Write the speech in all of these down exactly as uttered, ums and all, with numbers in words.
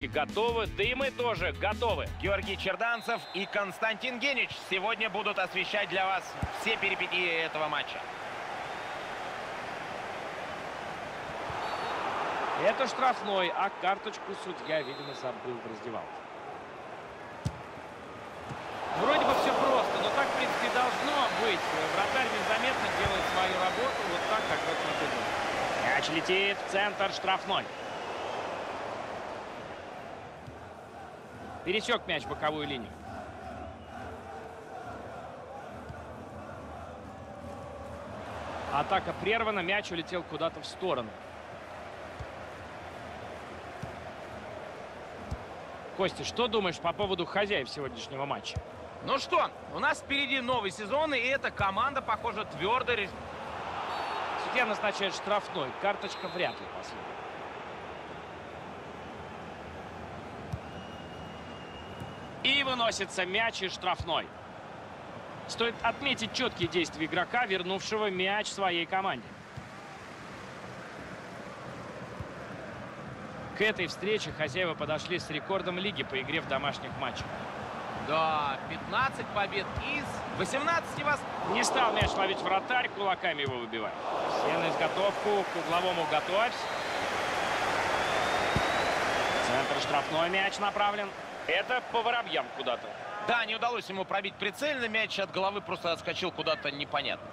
Готовы, да и мы тоже готовы. Георгий Черданцев и Константин Генич сегодня будут освещать для вас все перипетии этого матча. Это штрафной, а карточку судья, видимо, забыл в раздевалке. Вроде бы все просто, но так, в принципе, должно быть. Вратарь незаметно делает свою работу, вот так, как в этом эпизоде. Мяч летит в центр штрафной. Пересек мяч боковую линию. Атака прервана, мяч улетел куда-то в сторону. Костя, что думаешь по поводу хозяев сегодняшнего матча? Ну что, у нас впереди новый сезон, и эта команда, похоже, твердо... Судья назначает штрафной. Карточка вряд ли последняя. И выносится мяч из штрафной. Стоит отметить четкие действия игрока, вернувшего мяч своей команде. К этой встрече хозяева подошли с рекордом лиги по игре в домашних матчах. Да, пятнадцать побед из восемнадцати вас... Не стал мяч ловить вратарь, кулаками его выбивать. Все на изготовку, к угловому готовь. Центр штрафной, мяч направлен. Это по воробьям куда-то. Да, не удалось ему пробить прицельно, мяч от головы просто отскочил куда-то непонятно.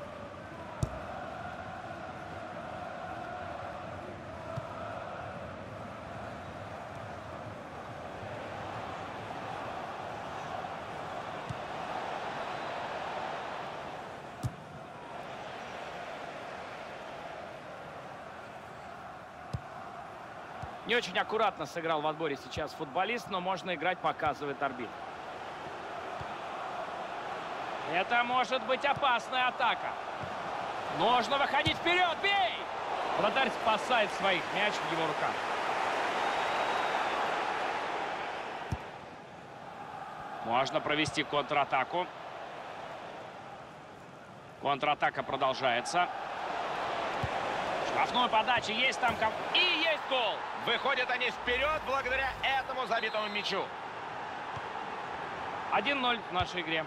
Не очень аккуратно сыграл в отборе сейчас футболист, но можно играть, показывает арбитр. Это может быть опасная атака. Нужно выходить вперед, бей! Вратарь спасает своих, мяч в его руках. Можно провести контратаку. Контратака продолжается. Штрафную подачу, есть там ком... И есть гол! Выходят они вперед благодаря этому забитому мячу. один ноль в нашей игре.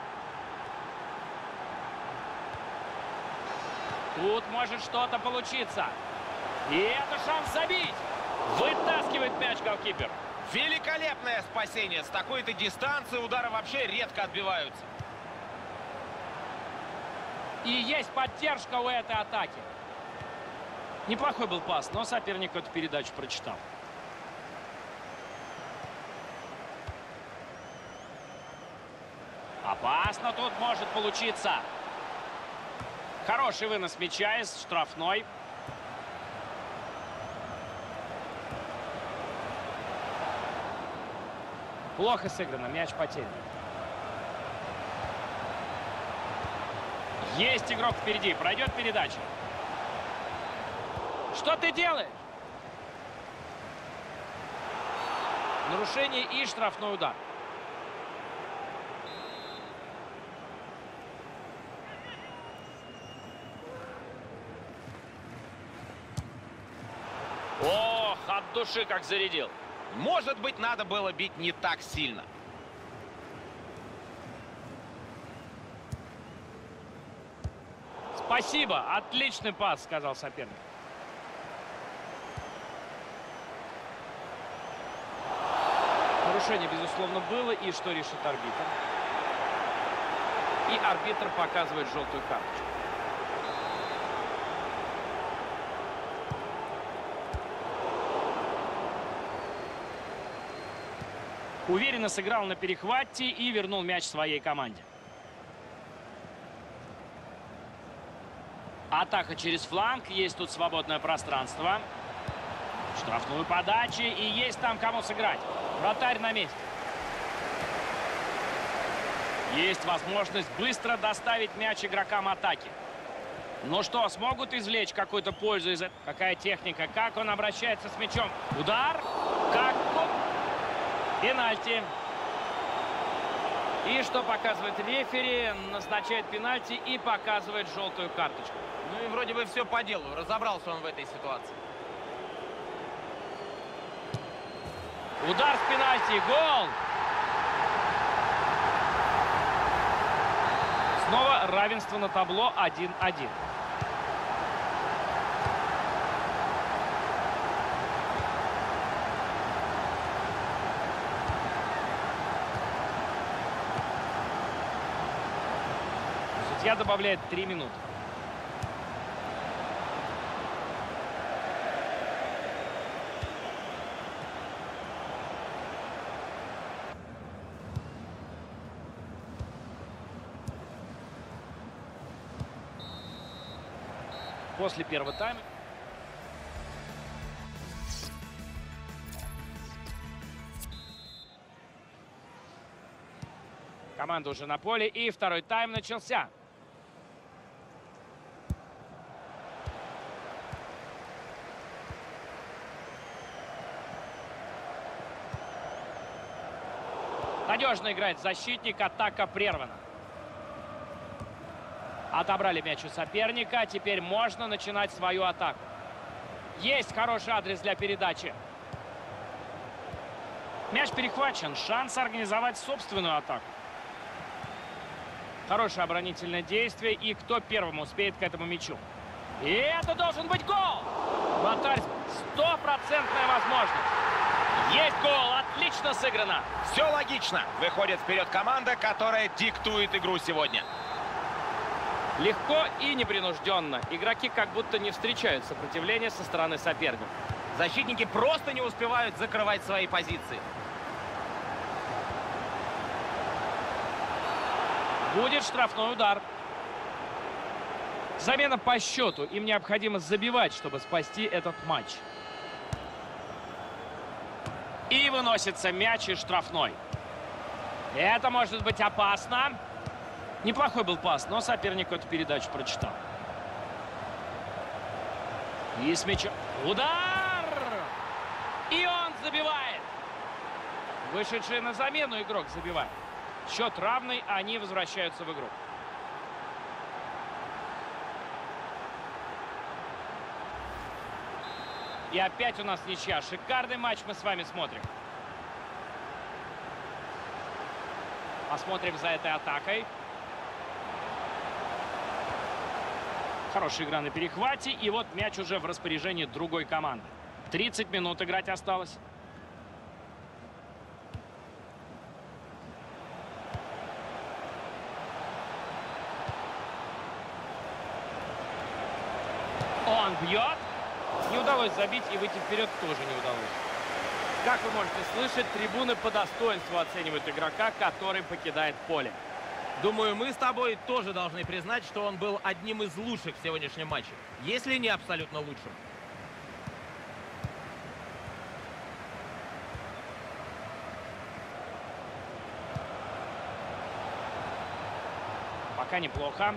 Тут может что-то получиться. И это шанс забить. Вытаскивает мяч голкипер. Великолепное спасение. С такой-то дистанции удары вообще редко отбиваются. И есть поддержка у этой атаки. Неплохой был пас, но соперник эту передачу прочитал. Опасно тут может получиться. Хороший вынос мяча из штрафной. Плохо сыграно, мяч потерян. Есть игрок впереди, пройдет передача. Что ты делаешь? Нарушение и штрафной удар. Ох, от души как зарядил. Может быть, надо было бить не так сильно. Спасибо, отличный пас, сказал соперник. Нарушение, безусловно, было. И что решит арбитр? И арбитр показывает желтую карточку. Уверенно сыграл на перехвате и вернул мяч своей команде. Атака через фланг. Есть тут свободное пространство. Штрафную подачу. И есть там кому сыграть. Вратарь на месте. Есть возможность быстро доставить мяч игрокам атаки. Ну что, смогут извлечь какую-то пользу из этого? Какая техника? Как он обращается с мячом? Удар. Как? Пенальти. И что показывает рефери? Назначает пенальти и показывает желтую карточку. Ну и вроде бы все по делу. Разобрался он в этой ситуации. Удар с пенальти. Гол! Снова равенство на табло один-один. Судья добавляет три минуты. После первого тайма. Команда уже на поле, и второй тайм начался. Надежно играет защитник, атака прервана. Отобрали мяч у соперника, теперь можно начинать свою атаку. Есть хороший адрес для передачи. Мяч перехвачен, шанс организовать собственную атаку. Хорошее оборонительное действие, и кто первым успеет к этому мячу. И это должен быть гол! Вратарь, стопроцентная возможность. Есть гол, отлично сыграно. Все логично. Выходит вперед команда, которая диктует игру сегодня. Легко и непринужденно. Игроки как будто не встречают сопротивления со стороны соперника. Защитники просто не успевают закрывать свои позиции. Будет штрафной удар. Замена по счету. Им необходимо забивать, чтобы спасти этот матч. И выносится мяч из штрафной. Это может быть опасно. Неплохой был пас, но соперник эту передачу прочитал. И с мячом. Удар! И он забивает. Вышедший на замену игрок забивает. Счет равный, они возвращаются в игру. И опять у нас ничья. Шикарный матч мы с вами смотрим. Посмотрим за этой атакой. Хорошая игра на перехвате. И вот мяч уже в распоряжении другой команды. тридцать минут играть осталось. Он бьет. Не удалось забить, и выйти вперед тоже не удалось. Как вы можете слышать, трибуны по достоинству оценивают игрока, который покидает поле. Думаю, мы с тобой тоже должны признать, что он был одним из лучших в сегодняшнем матче. Если не абсолютно лучшим. Пока неплохо.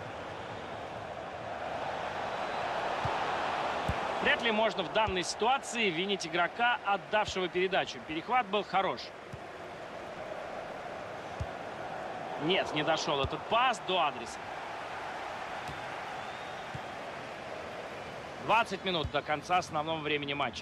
Вряд ли можно в данной ситуации винить игрока, отдавшего передачу. Перехват был хорош. Нет, не дошел этот пас до адреса. двадцать минут до конца основного времени матча.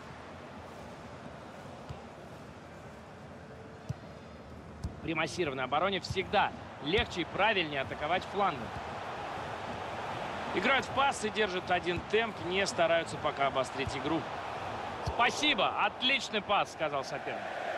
При массированной обороне всегда легче и правильнее атаковать флангом. Играют в пас и держат один темп, не стараются пока обострить игру. Спасибо, отличный пас, сказал соперник.